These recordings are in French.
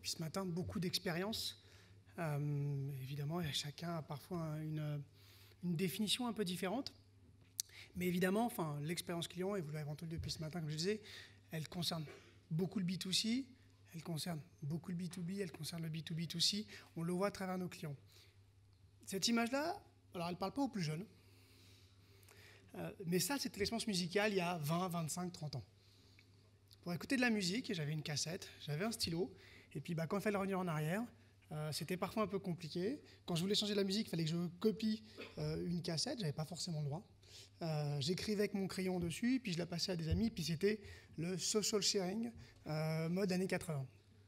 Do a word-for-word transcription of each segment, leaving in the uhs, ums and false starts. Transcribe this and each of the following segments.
depuis ce matin, beaucoup d'expériences. Euh, évidemment, chacun a parfois une, une définition un peu différente. Mais évidemment, enfin, l'expérience client, et vous l'avez entendu depuis ce matin, comme je disais, elle concerne beaucoup le B deux C, elle concerne beaucoup le B deux B, elle concerne le B deux B deux C. On le voit à travers nos clients. Cette image-là, alors elle ne parle pas aux plus jeunes, euh, mais ça, c'était l'expérience musicale il y a vingt, vingt-cinq, trente ans. Pour écouter de la musique, j'avais une cassette, j'avais un stylo, et puis bah, quand il fallait revenir en arrière, euh, c'était parfois un peu compliqué. Quand je voulais changer de la musique, il fallait que je copie euh, une cassette, je n'avais pas forcément le droit. Euh, J'écrivais avec mon crayon dessus, puis je la passais à des amis, puis c'était le social sharing, euh, mode années quatre-vingts.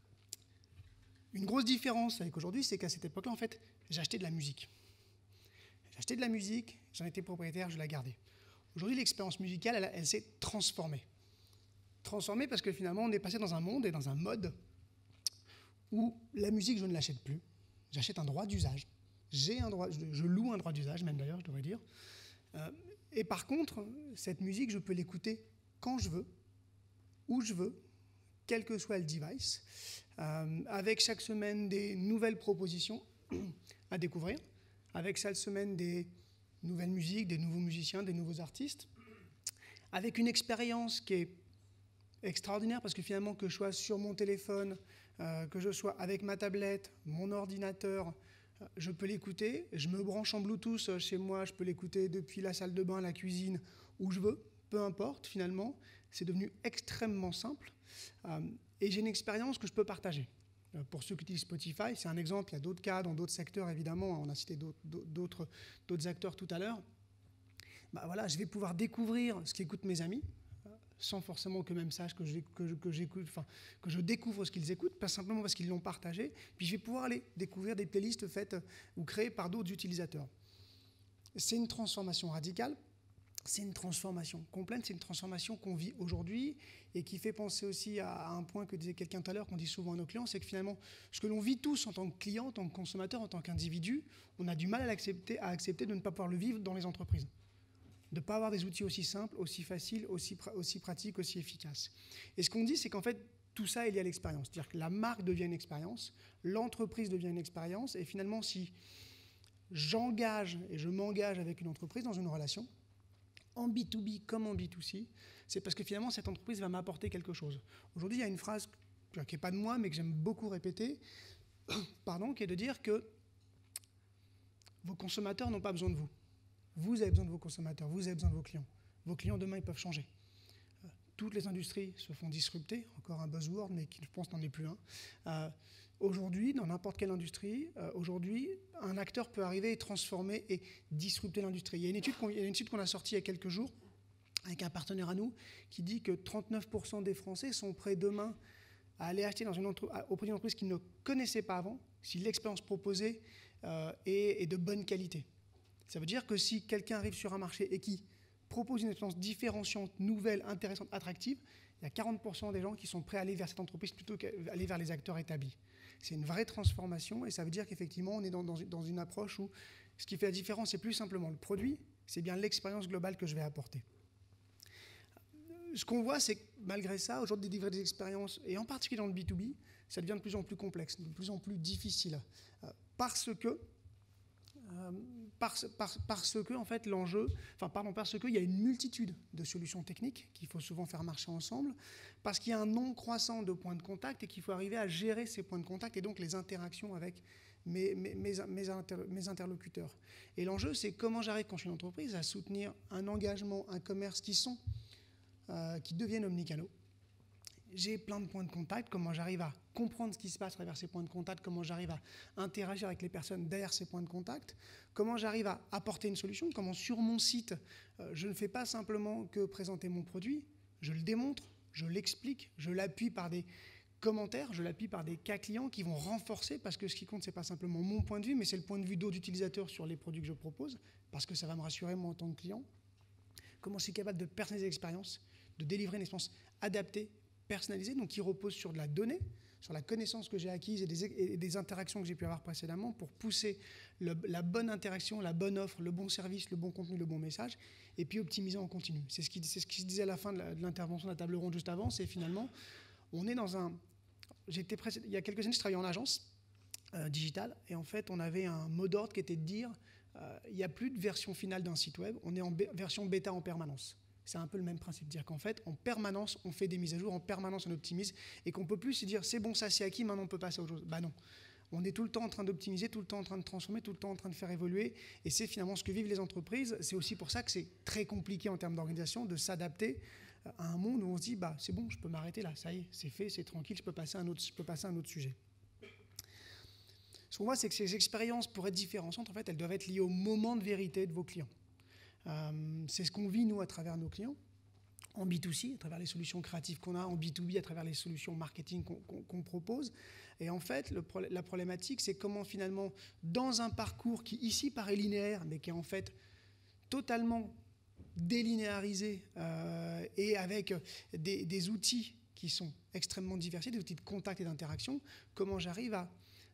Une grosse différence avec aujourd'hui, c'est qu'à cette époque-là, en fait, j'achetais de la musique. J'achetais de la musique, j'en étais propriétaire, je la gardais. Aujourd'hui, l'expérience musicale, elle, elle s'est transformée. Transformée parce que finalement, on est passé dans un monde et dans un mode où la musique, je ne l'achète plus. J'achète un droit d'usage. J'ai un droit, je, je loue un droit d'usage, même d'ailleurs, je devrais dire. Euh, et par contre, cette musique, je peux l'écouter quand je veux, où je veux, quel que soit le device, euh, avec chaque semaine des nouvelles propositions à découvrir, avec chaque semaine des nouvelles musiques, des nouveaux musiciens, des nouveaux artistes, avec une expérience qui est extraordinaire parce que finalement, que je sois sur mon téléphone, euh, que je sois avec ma tablette, mon ordinateur, euh, je peux l'écouter. Je me branche en Bluetooth chez moi, je peux l'écouter depuis la salle de bain, la cuisine, où je veux, peu importe finalement. C'est devenu extrêmement simple. Euh, et j'ai une expérience que je peux partager. Euh, pour ceux qui utilisent Spotify, c'est un exemple, il y a d'autres cas dans d'autres secteurs évidemment, on a cité d'autres acteurs tout à l'heure. Bah voilà, je vais pouvoir découvrir ce qu'écoutent mes amis, sans forcément qu'eux-mêmes sachent que, que, que, j'écoute, enfin, que je découvre ce qu'ils écoutent, pas simplement parce qu'ils l'ont partagé, puis je vais pouvoir aller découvrir des playlists faites ou créées par d'autres utilisateurs. C'est une transformation radicale, c'est une transformation complète, c'est une transformation qu'on vit aujourd'hui et qui fait penser aussi à un point que disait quelqu'un tout à l'heure, qu'on dit souvent à nos clients, c'est que finalement, ce que l'on vit tous en tant que client, en tant que consommateur, en tant qu'individu, on a du mal à accepter, à accepter de ne pas pouvoir le vivre dans les entreprises. De ne pas avoir des outils aussi simples, aussi faciles, aussi, pra aussi pratiques, aussi efficaces. Et ce qu'on dit, c'est qu'en fait, tout ça est lié à l'expérience. C'est-à-dire que la marque devient une expérience, l'entreprise devient une expérience, et finalement, si j'engage et je m'engage avec une entreprise dans une relation, en B deux B comme en B deux C, c'est parce que finalement, cette entreprise va m'apporter quelque chose. Aujourd'hui, il y a une phrase qui n'est pas de moi, mais que j'aime beaucoup répéter, pardon, qui est de dire que vos consommateurs n'ont pas besoin de vous. Vous avez besoin de vos consommateurs, vous avez besoin de vos clients. Vos clients, demain, ils peuvent changer. Euh, toutes les industries se font disrupter, encore un buzzword, mais qui, je pense, n'en est plus un. Euh, aujourd'hui, dans n'importe quelle industrie, euh, aujourd'hui, un acteur peut arriver et transformer et disrupter l'industrie. Il y a une étude qu'on, il y a une étude qu'on a sortie il y a quelques jours, avec un partenaire à nous, qui dit que trente-neuf pour cent des Français sont prêts demain à aller acheter dans une entre, auprès d'une entreprise qu'ils ne connaissaient pas avant, si l'expérience proposée euh, est, est de bonne qualité. Ça veut dire que si quelqu'un arrive sur un marché et qui propose une expérience différenciante, nouvelle, intéressante, attractive, il y a quarante pour cent des gens qui sont prêts à aller vers cette entreprise plutôt qu'aller vers les acteurs établis. C'est une vraie transformation et ça veut dire qu'effectivement, on est dans, dans, dans une approche où ce qui fait la différence, c'est plus simplement le produit, c'est bien l'expérience globale que je vais apporter. Ce qu'on voit, c'est que malgré ça, aujourd'hui, délivrer des expériences, et en particulier dans le B deux B, ça devient de plus en plus complexe, de plus en plus difficile. Euh, parce que Euh, parce, parce, parce que en fait l'enjeu, enfin pardon, parce qu'il y a une multitude de solutions techniques qu'il faut souvent faire marcher ensemble, parce qu'il y a un nombre croissant de points de contact et qu'il faut arriver à gérer ces points de contact et donc les interactions avec mes, mes, mes, mes, inter, mes interlocuteurs. Et l'enjeu, c'est comment j'arrive quand je suis une entreprise à soutenir un engagement, un commerce qui sont, euh, qui deviennent omnicanaux. J'ai plein de points de contact, comment j'arrive à comprendre ce qui se passe à travers ces points de contact, comment j'arrive à interagir avec les personnes derrière ces points de contact, comment j'arrive à apporter une solution, comment sur mon site, euh, je ne fais pas simplement que présenter mon produit, je le démontre, je l'explique, je l'appuie par des commentaires, je l'appuie par des cas clients qui vont renforcer, parce que ce qui compte, ce n'est pas simplement mon point de vue, mais c'est le point de vue d'autres utilisateurs sur les produits que je propose, parce que ça va me rassurer moi en tant que client. Comment je suis capable de personnaliser l'expérience, de délivrer une expérience adaptée, personnalisé, donc qui repose sur de la donnée, sur la connaissance que j'ai acquise et des, et des interactions que j'ai pu avoir précédemment pour pousser le, la bonne interaction, la bonne offre, le bon service, le bon contenu, le bon message, et puis optimiser en continu. C'est ce qui, c'est ce qui se disait à la fin de l'intervention de la table ronde juste avant, c'est finalement, on est dans un... j'étais pressé, il y a quelques années, je travaillais en agence euh, digitale, et en fait, on avait un mot d'ordre qui était de dire euh, il n'y a plus de version finale d'un site web, on est en bé- version bêta en permanence. C'est un peu le même principe, dire qu'en fait, en permanence, on fait des mises à jour, en permanence, on optimise, et qu'on ne peut plus se dire c'est bon, ça c'est acquis, maintenant on peut passer à autre chose. Bah non. On est tout le temps en train d'optimiser, tout le temps en train de transformer, tout le temps en train de faire évoluer. Et c'est finalement ce que vivent les entreprises. C'est aussi pour ça que c'est très compliqué en termes d'organisation de s'adapter à un monde où on se dit bah, c'est bon, je peux m'arrêter là, ça y est, c'est fait, c'est tranquille, je peux passer à un autre, je peux passer à un autre sujet. Ce qu'on voit, c'est que ces expériences, pour être différenciantes, en fait, elles doivent être liées au moment de vérité de vos clients. Euh, c'est ce qu'on vit, nous, à travers nos clients. En B deux C, à travers les solutions créatives qu'on a, en B deux B, à travers les solutions marketing qu'on qu'on, qu'on propose. Et en fait, le, la problématique, c'est comment finalement, dans un parcours qui ici paraît linéaire, mais qui est en fait totalement délinéarisé euh, et avec des, des outils qui sont extrêmement diversifiés, des outils de contact et d'interaction, comment j'arrive à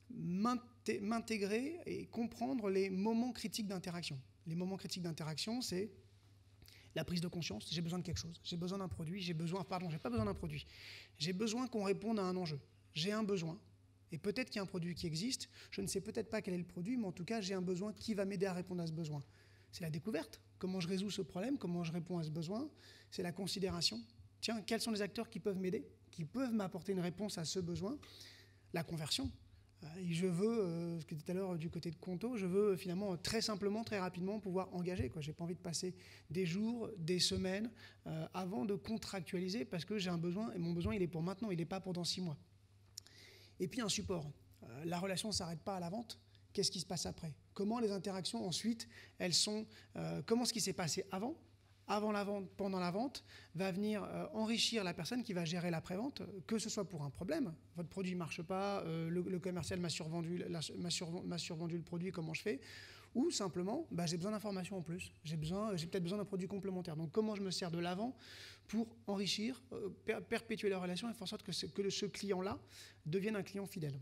m'intégrer et comprendre les moments critiques d'interaction. Les moments critiques d'interaction, c'est la prise de conscience, j'ai besoin de quelque chose, j'ai besoin d'un produit, j'ai besoin, pardon, j'ai pas besoin d'un produit, j'ai besoin qu'on réponde à un enjeu, j'ai un besoin, et peut-être qu'il y a un produit qui existe, je ne sais peut-être pas quel est le produit, mais en tout cas, j'ai un besoin qui va m'aider à répondre à ce besoin. C'est la découverte, comment je résous ce problème, comment je réponds à ce besoin, c'est la considération, tiens, quels sont les acteurs qui peuvent m'aider, qui peuvent m'apporter une réponse à ce besoin, la conversion. Et je veux, euh, ce que tout à l'heure du côté de Conto, je veux finalement très simplement, très rapidement pouvoir engager. Je n'ai pas envie de passer des jours, des semaines euh, avant de contractualiser parce que j'ai un besoin et mon besoin il est pour maintenant, il n'est pas pour dans six mois. Et puis un support. Euh, la relation ne s'arrête pas à la vente. Qu'est-ce qui se passe après? Comment les interactions ensuite, elles sont, euh, comment ce qui s'est passé avant avant la vente, pendant la vente, va venir euh, enrichir la personne qui va gérer l'après-vente, que ce soit pour un problème, votre produit ne marche pas, euh, le, le commercial m'a survendu, m'a survendu, survendu le produit, comment je fais, ou simplement, bah, j'ai besoin d'informations en plus, j'ai, besoin, j'ai peut-être besoin d'un produit complémentaire. Donc comment je me sers de l'avant pour enrichir, euh, per- perpétuer la relation et faire en sorte que ce, que ce client-là devienne un client fidèle.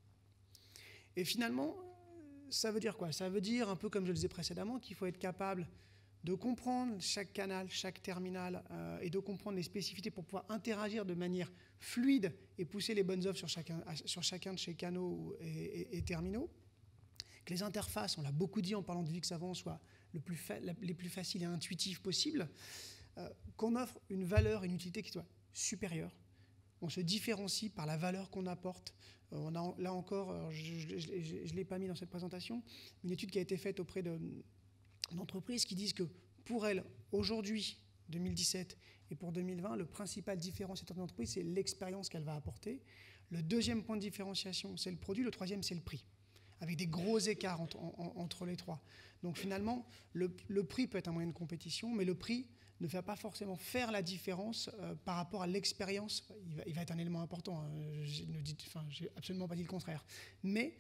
Et finalement, ça veut dire quoi? Ça veut dire, un peu comme je le disais précédemment, qu'il faut être capable de comprendre chaque canal, chaque terminal euh, et de comprendre les spécificités pour pouvoir interagir de manière fluide et pousser les bonnes offres sur chacun, sur chacun de ces canaux et, et, et terminaux. Que les interfaces, on l'a beaucoup dit en parlant de Wix avant, soient le plus fa- les plus faciles et intuitives possibles. Euh, qu'on offre une valeur, une utilité qui soit supérieure. On se différencie par la valeur qu'on apporte. Euh, on a, là encore, je ne l'ai pas mis dans cette présentation, une étude qui a été faite auprès de d'entreprises qui disent que pour elles, aujourd'hui, deux mille dix-sept, et pour deux mille vingt, le principal différenciateur de l'entreprise, c'est l'expérience qu'elle va apporter. Le deuxième point de différenciation, c'est le produit. Le troisième, c'est le prix, avec des gros écarts entre, en, entre les trois. Donc finalement, le, le prix peut être un moyen de compétition, mais le prix ne va pas forcément faire la différence euh, par rapport à l'expérience. Il va, il va être un élément important. Hein. Je n'ai absolument pas dit le contraire. Mais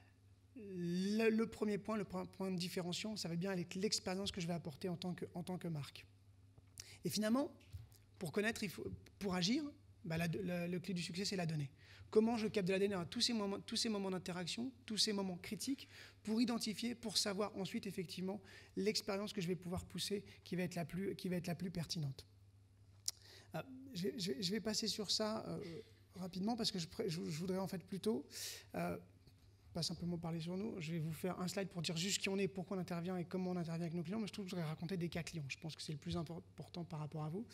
Le, le premier point, le point de différenciation, ça va bien avec l'expérience que je vais apporter en tant que, en tant que marque. Et finalement, pour connaître, il faut, pour agir, bah la, la, le clé du succès, c'est la donnée. Comment je capte de la donnée à tous ces moments, tous ces moments d'interaction, tous ces moments critiques, pour identifier, pour savoir ensuite effectivement l'expérience que je vais pouvoir pousser, qui va être la plus, qui va être la plus pertinente. Euh, je, je, je vais passer sur ça euh, rapidement parce que je, je, je voudrais en fait plutôt euh, pas simplement parler sur nous. Je vais vous faire un slide pour dire juste qui on est, pourquoi on intervient et comment on intervient avec nos clients, mais je trouve que je voudrais raconter des cas clients. Je pense que c'est le plus important par rapport à vous.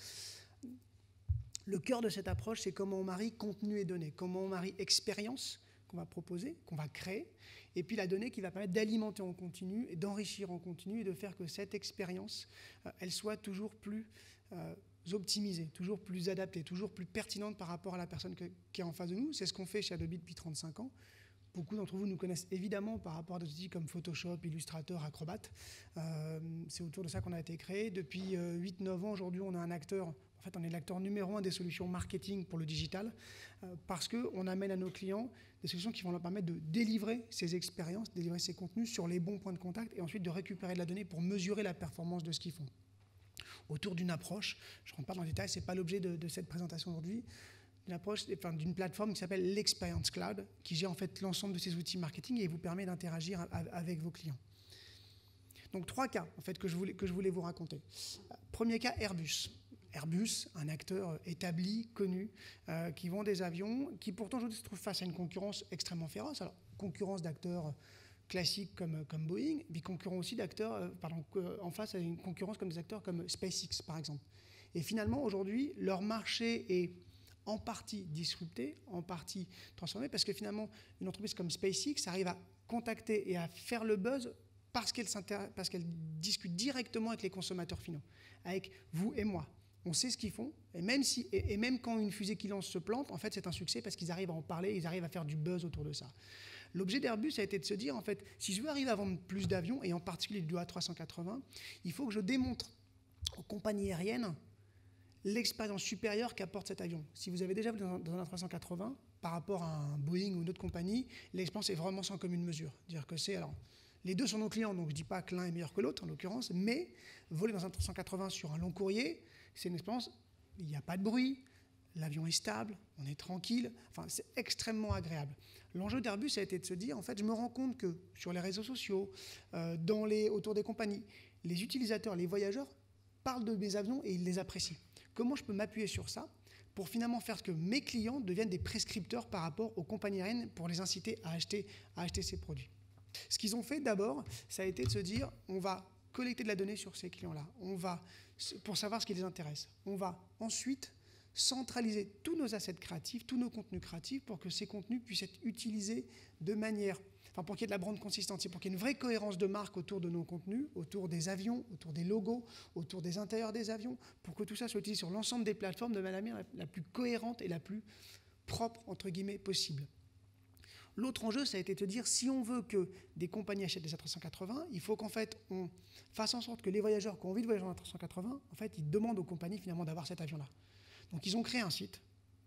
Le cœur de cette approche, c'est comment on marie contenu et données, comment on marie expérience qu'on va proposer, qu'on va créer, et puis la donnée qui va permettre d'alimenter en continu et d'enrichir en continu et de faire que cette expérience, euh, elle soit toujours plus euh, optimisée, toujours plus adaptée, toujours plus pertinente par rapport à la personne que, qui est en face de nous. C'est ce qu'on fait chez Adobe depuis trente-cinq ans. Beaucoup d'entre vous nous connaissent évidemment par rapport à des outils comme Photoshop, Illustrator, Acrobat. Euh, c'est autour de ça qu'on a été créé. Depuis euh, huit neuf ans, aujourd'hui, on a un acteur, en fait, on est l'acteur numéro un des solutions marketing pour le digital, euh, parce qu'on amène à nos clients des solutions qui vont leur permettre de délivrer ces expériences, délivrer ces contenus sur les bons points de contact et ensuite de récupérer de la donnée pour mesurer la performance de ce qu'ils font. Autour d'une approche, je ne rentre pas dans le détail, ce n'est pas l'objet de, de cette présentation aujourd'hui, une approche, enfin, d'une plateforme qui s'appelle l'Experience Cloud, qui gère en fait l'ensemble de ces outils marketing et vous permet d'interagir avec vos clients. Donc trois cas en fait que je voulais, que je voulais vous raconter. Premier cas, Airbus. Airbus, un acteur établi, connu, euh, qui vend des avions, qui pourtant aujourd'hui se trouve face à une concurrence extrêmement féroce. Alors, concurrence d'acteurs classiques comme, comme Boeing, puis concurrence aussi d'acteurs, euh, pardon, en face à une concurrence comme des acteurs comme SpaceX, par exemple. Et finalement, aujourd'hui, leur marché est en partie disrupté, en partie transformé, parce que finalement, une entreprise comme SpaceX arrive à contacter et à faire le buzz parce qu'elle parce qu'elle discute directement avec les consommateurs finaux, avec vous et moi. On sait ce qu'ils font, et même, si, et, et même quand une fusée qui lance se plante, en fait, c'est un succès parce qu'ils arrivent à en parler, ils arrivent à faire du buzz autour de ça. L'objet d'Airbus a été de se dire, en fait, si je veux arriver à vendre plus d'avions, et en particulier du A trois cent quatre-vingts, il faut que je démontre aux compagnies aériennes l'expérience supérieure qu'apporte cet avion. Si vous avez déjà vu dans un A trois cent quatre-vingts, par rapport à un Boeing ou une autre compagnie, l'expérience est vraiment sans commune mesure. Dire que c'est, alors, les deux sont nos clients, donc je ne dis pas que l'un est meilleur que l'autre, en l'occurrence, mais voler dans un A trois cent quatre-vingts sur un long courrier, c'est une expérience, il n'y a pas de bruit, l'avion est stable, on est tranquille, enfin, c'est extrêmement agréable. L'enjeu d'Airbus a été de se dire, en fait, je me rends compte que sur les réseaux sociaux, euh, dans les, autour des compagnies, les utilisateurs, les voyageurs parlent de mes avions et ils les apprécient. Comment je peux m'appuyer sur ça pour finalement faire que mes clients deviennent des prescripteurs par rapport aux compagnies aériennes pour les inciter à acheter, à acheter ces produits. Ce qu'ils ont fait d'abord, ça a été de se dire, on va collecter de la donnée sur ces clients-là, on va, pour savoir ce qui les intéresse. On va ensuite centraliser tous nos assets créatifs, tous nos contenus créatifs pour que ces contenus puissent être utilisés de manière, enfin pour qu'il y ait de la brand consistance, pour qu'il y ait une vraie cohérence de marque autour de nos contenus, autour des avions, autour des logos, autour des intérieurs des avions, pour que tout ça soit utilisé sur l'ensemble des plateformes de manière la, la plus cohérente et la plus propre, entre guillemets, possible. L'autre enjeu, ça a été de dire, si on veut que des compagnies achètent des A trois cent quatre-vingts, il faut qu'en fait, on fasse en sorte que les voyageurs qui ont envie de voyager en A trois cent quatre-vingts, en fait, ils demandent aux compagnies finalement d'avoir cet avion-là. Donc, ils ont créé un site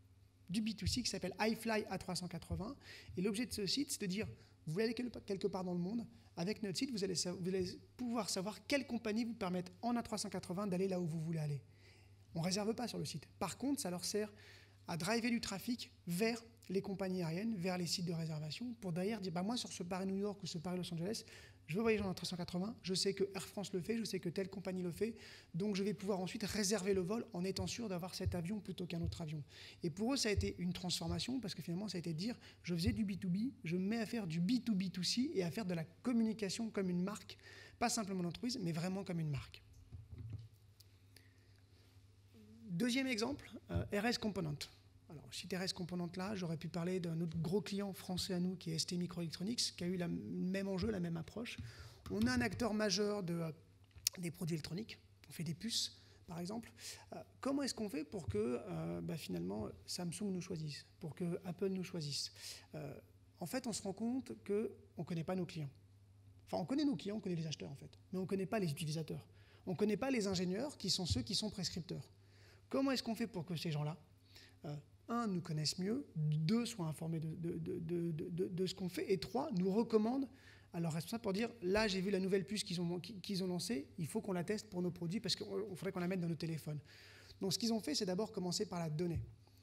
du B deux C qui s'appelle iFly A trois cent quatre-vingts. Et l'objet de ce site, c'est de dire, vous voulez aller quelque part dans le monde, avec notre site, vous allez, vous allez pouvoir savoir quelle compagnie vous permettent en A trois cent quatre-vingts d'aller là où vous voulez aller. On ne réserve pas sur le site. Par contre, ça leur sert à driver du trafic vers les compagnies aériennes, vers les sites de réservation, pour derrière dire, bah moi, sur ce Paris-New York ou ce Paris-Los Angeles, je veux voyager en A trois cent quatre-vingts, je sais que Air France le fait, je sais que telle compagnie le fait, donc je vais pouvoir ensuite réserver le vol en étant sûr d'avoir cet avion plutôt qu'un autre avion. Et pour eux, ça a été une transformation, parce que finalement, ça a été de dire, je faisais du B deux B, je me mets à faire du B deux B deux C et à faire de la communication comme une marque, pas simplement une entreprise, mais vraiment comme une marque. Deuxième exemple, euh, R S Component. Alors, chez R S Component là, j'aurais pu parler d'un autre gros client français à nous qui est S T Microelectronics, qui a eu la, le même enjeu, la même approche. On a un acteur majeur de, euh, des produits électroniques. On fait des puces, par exemple. Euh, comment est-ce qu'on fait pour que euh, bah, finalement Samsung nous choisisse, pour que Apple nous choisisse? euh, En fait, on se rend compte qu'on ne connaît pas nos clients. Enfin, on connaît nos clients, on connaît les acheteurs en fait, mais on ne connaît pas les utilisateurs. On ne connaît pas les ingénieurs qui sont ceux qui sont prescripteurs. Comment est-ce qu'on fait pour que ces gens-là, euh, un, nous connaissent mieux, deux, soient informés de, de, de, de, de, de ce qu'on fait, et trois, nous recommandent à leurs responsables pour dire, là, j'ai vu la nouvelle puce qu'ils ont, qu'ils ont lancée, il faut qu'on la teste pour nos produits, parce qu'il faudrait qu'on la mette dans nos téléphones. Donc, ce qu'ils ont fait, c'est d'abord commencer par la donnée.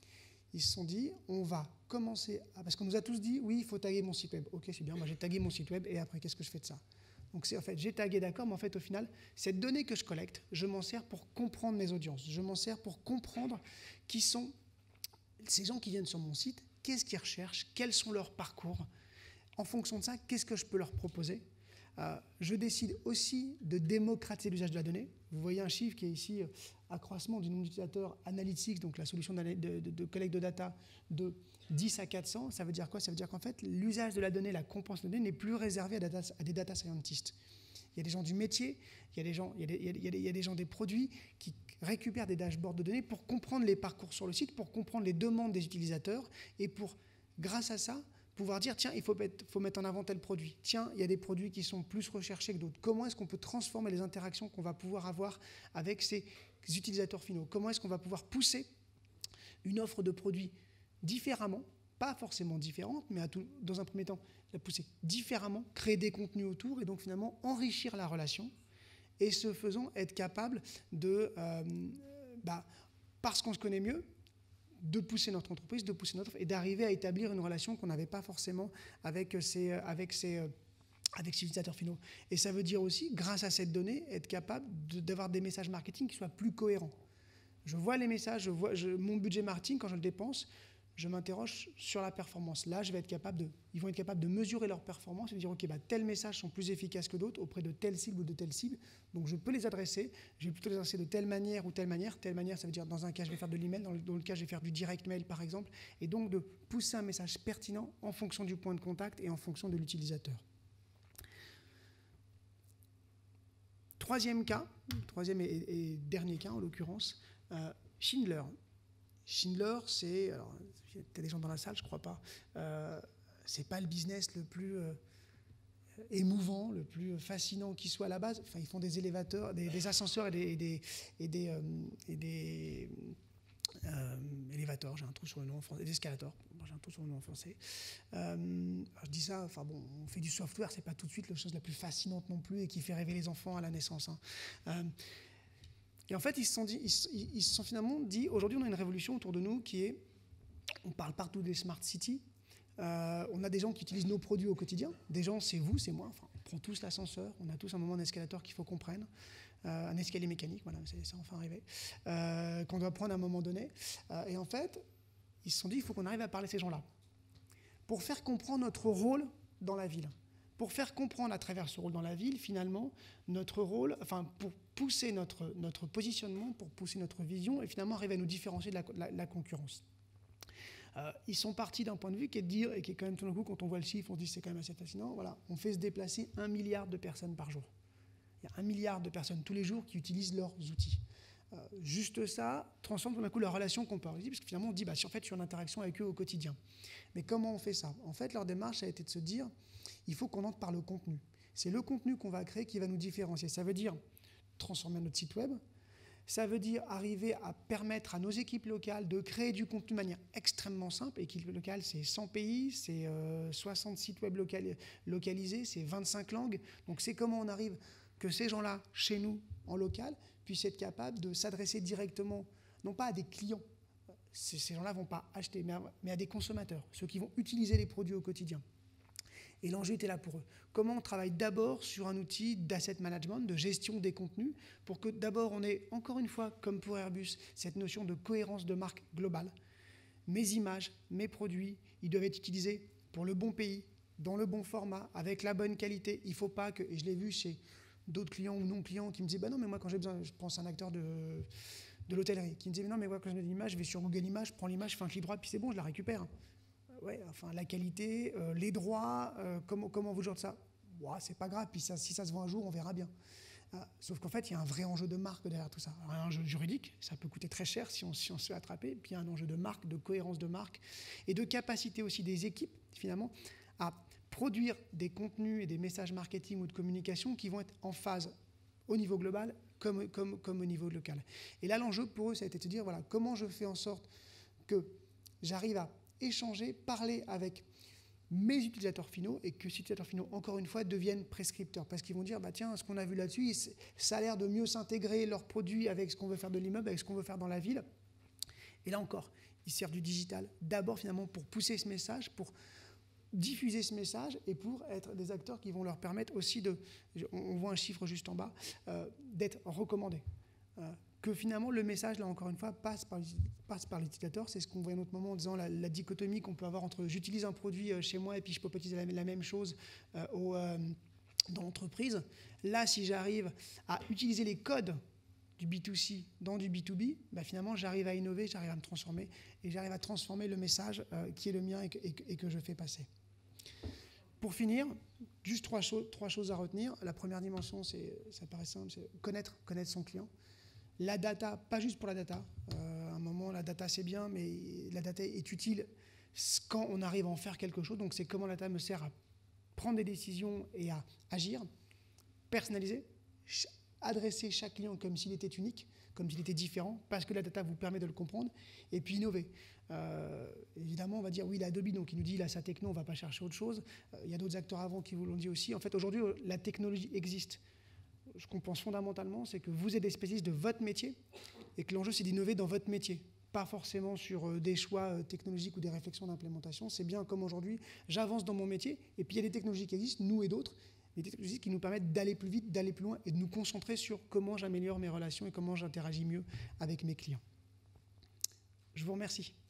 Ils se sont dit, on va commencer, à, parce qu'on nous a tous dit, oui, il faut taguer mon site web. Ok, c'est bien, moi j'ai tagué mon site web, et après, qu'est-ce que je fais de ça? Donc, c'est en fait, j'ai tagué, d'accord, mais en fait, au final, cette donnée que je collecte, je m'en sers pour comprendre mes audiences. Je m'en sers pour comprendre qui sont ces gens qui viennent sur mon site, qu'est-ce qu'ils recherchent, quels sont leurs parcours. En fonction de ça, qu'est-ce que je peux leur proposer? euh, Je décide aussi de démocratiser l'usage de la donnée. Vous voyez un chiffre qui est ici, euh, accroissement du nombre d'utilisateurs Analytics, donc la solution de, de, de collecte de data, de dix à quatre cents. Ça veut dire quoi? Ça veut dire qu'en fait, l'usage de la donnée, la compréhension de la donnée n'est plus réservé à, data, à des data scientists. Il y a des gens du métier, il y a des gens, il y a des, il y a des, il y a des gens des produits qui récupèrent des dashboards de données pour comprendre les parcours sur le site, pour comprendre les demandes des utilisateurs et pour, grâce à ça, pouvoir dire, tiens, il faut mettre, faut mettre en avant tel produit. Tiens, il y a des produits qui sont plus recherchés que d'autres. Comment est-ce qu'on peut transformer les interactions qu'on va pouvoir avoir avec ces utilisateurs finaux? Comment est-ce qu'on va pouvoir pousser une offre de produits différemment, pas forcément différente, mais à tout, dans un premier temps, la pousser différemment, créer des contenus autour et donc finalement enrichir la relation et ce faisant être capable de, euh, bah, parce qu'on se connaît mieux, de pousser notre entreprise, de pousser notre offre et d'arriver à établir une relation qu'on n'avait pas forcément avec ces, avec ces, avec ces utilisateurs finaux. Et ça veut dire aussi, grâce à cette donnée, être capable de, d'avoir des messages marketing qui soient plus cohérents. Je vois les messages, je vois je, mon budget marketing, quand je le dépense, je m'interroge sur la performance. Là, je vais être capable de, ils vont être capables de mesurer leur performance et de dire, OK, bah, tels messages sont plus efficaces que d'autres auprès de telle cible ou de telle cible. Donc, je peux les adresser. Je vais plutôt les adresser de telle manière ou telle manière. Telle manière, ça veut dire, dans un cas, je vais faire de l'email. Dans, dans le cas, je vais faire du direct mail, par exemple. Et donc, de pousser un message pertinent en fonction du point de contact et en fonction de l'utilisateur. Troisième cas, troisième et, et dernier cas, en l'occurrence, euh, Schindler. Schindler, c'est... Alors, il y a peut-être des gens dans la salle, je ne crois pas. Euh, c'est pas le business le plus euh, émouvant, le plus fascinant qui soit à la base. Enfin, ils font des élévateurs, des, des ascenseurs et des, et des, et des, euh, et des euh, élévateurs, j'ai un trou sur le nom en français, des escalators, j'ai un trou sur le nom en français. Euh, je dis ça, enfin bon, on fait du software, c'est pas tout de suite la chose la plus fascinante non plus et qui fait rêver les enfants à la naissance. Hein. Euh, Et en fait, ils se sont, dit, ils, ils se sont finalement dit, aujourd'hui, on a une révolution autour de nous qui est, on parle partout des smart cities, euh, on a des gens qui utilisent nos produits au quotidien, des gens, c'est vous, c'est moi, enfin, on prend tous l'ascenseur, on a tous un moment d'escalator qu'il faut qu'on prenne, euh, un escalier mécanique, voilà, c'est, c'est enfin arrivé, euh, qu'on doit prendre à un moment donné. Euh, et en fait, ils se sont dit, il faut qu'on arrive à parler à ces gens-là, pour faire comprendre notre rôle dans la ville. Pour faire comprendre à travers ce rôle dans la ville, finalement, notre rôle, enfin, pour pousser notre, notre positionnement, pour pousser notre vision et finalement arriver à nous différencier de la, la, la concurrence. Euh, ils sont partis d'un point de vue qui est de dire, et qui est quand même tout d'un coup, quand on voit le chiffre, on se dit c'est quand même assez fascinant, voilà, on fait se déplacer un milliard de personnes par jour. Il y a un milliard de personnes tous les jours qui utilisent leurs outils. Euh, juste ça transforme tout d'un coup la relation qu'on peut avoir, parce que finalement on dit, bah, si en fait je suis en interaction avec eux au quotidien. Mais comment on fait ça? En fait, leur démarche a été de se dire, il faut qu'on entre par le contenu. C'est le contenu qu'on va créer qui va nous différencier. Ça veut dire transformer notre site web. Ça veut dire arriver à permettre à nos équipes locales de créer du contenu de manière extrêmement simple. Équipe locale, c'est cent pays, c'est euh, soixante sites web local, localisés, c'est vingt-cinq langues. Donc c'est comment on arrive que ces gens-là, chez nous, en local, puissent être capables de s'adresser directement, non pas à des clients, ces, ces gens-là ne vont pas acheter, mais à, mais à des consommateurs, ceux qui vont utiliser les produits au quotidien. Et l'enjeu était là pour eux. Comment on travaille d'abord sur un outil d'asset management, de gestion des contenus, pour que d'abord on ait, encore une fois, comme pour Airbus, cette notion de cohérence de marque globale. Mes images, mes produits, ils doivent être utilisés pour le bon pays, dans le bon format, avec la bonne qualité. Il ne faut pas que, et je l'ai vu chez d'autres clients ou non-clients qui me disaient, bah non, mais moi quand j'ai besoin, je pense à un acteur de, de l'hôtellerie, qui me disait, non, mais moi quand j'ai besoin d'une image, je vais sur Google Images, je prends l'image, je fais un clic droit, puis c'est bon, je la récupère. Ouais, enfin, la qualité, euh, les droits, euh, comment, comment vous gérez ça? Ouais, c'est pas grave, puis ça, si ça se vend un jour, on verra bien. Euh, sauf qu'en fait, il y a un vrai enjeu de marque derrière tout ça. Alors, un enjeu juridique, ça peut coûter très cher si on, si on se fait attraper, puis il y a un enjeu de marque, de cohérence de marque, et de capacité aussi des équipes, finalement, à produire des contenus et des messages marketing ou de communication qui vont être en phase au niveau global comme, comme, comme au niveau local. Et là, l'enjeu pour eux, ça a été de se dire, voilà, comment je fais en sorte que j'arrive à échanger, parler avec mes utilisateurs finaux et que ces utilisateurs finaux, encore une fois, deviennent prescripteurs. Parce qu'ils vont dire, bah, tiens, ce qu'on a vu là-dessus, ça a l'air de mieux s'intégrer leurs produits avec ce qu'on veut faire de l'immeuble, avec ce qu'on veut faire dans la ville. Et là encore, ils servent du digital d'abord finalement pour pousser ce message, pour diffuser ce message et pour être des acteurs qui vont leur permettre aussi de, on voit un chiffre juste en bas, euh, d'être recommandés. Euh, que finalement le message, là encore une fois, passe par, passe par l'utilisateur. C'est ce qu'on voit à un autre moment en disant la, la dichotomie qu'on peut avoir entre j'utilise un produit chez moi et puis je peux pas utiliser la, la même chose euh, au, euh, dans l'entreprise. Là, si j'arrive à utiliser les codes du B deux C dans du B deux B, bah finalement j'arrive à innover, j'arrive à me transformer et j'arrive à transformer le message euh, qui est le mien et que, et, et que je fais passer. Pour finir, juste trois, cho- trois choses à retenir. La première dimension, c'est, ça paraît simple, c'est connaître, connaître son client. La data, pas juste pour la data. Euh, à un moment, la data, c'est bien, mais la data est utile quand on arrive à en faire quelque chose. Donc, c'est comment la data me sert à prendre des décisions et à agir, personnaliser, ch- adresser chaque client comme s'il était unique, comme s'il était différent, parce que la data vous permet de le comprendre, et puis innover. Euh, évidemment, on va dire, oui, il a Adobe, donc il nous dit, il a sa techno, on ne va pas chercher autre chose. Euh, il y a d'autres acteurs avant qui vous l'ont dit aussi. En fait, aujourd'hui, la technologie existe. Ce qu'on pense fondamentalement, c'est que vous êtes des spécialistes de votre métier et que l'enjeu, c'est d'innover dans votre métier. Pas forcément sur des choix technologiques ou des réflexions d'implémentation. C'est bien comme aujourd'hui, j'avance dans mon métier et puis il y a des technologies qui existent, nous et d'autres, des technologies qui nous permettent d'aller plus vite, d'aller plus loin et de nous concentrer sur comment j'améliore mes relations et comment j'interagis mieux avec mes clients. Je vous remercie.